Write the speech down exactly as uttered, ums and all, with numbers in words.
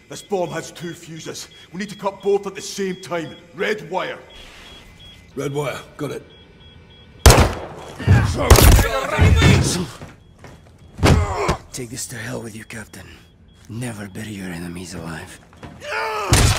This bomb has two fuses. We need to cut both at the same time. Red wire. Red wire. Got it. Take this to hell with you, Captain. Never bury your enemies alive.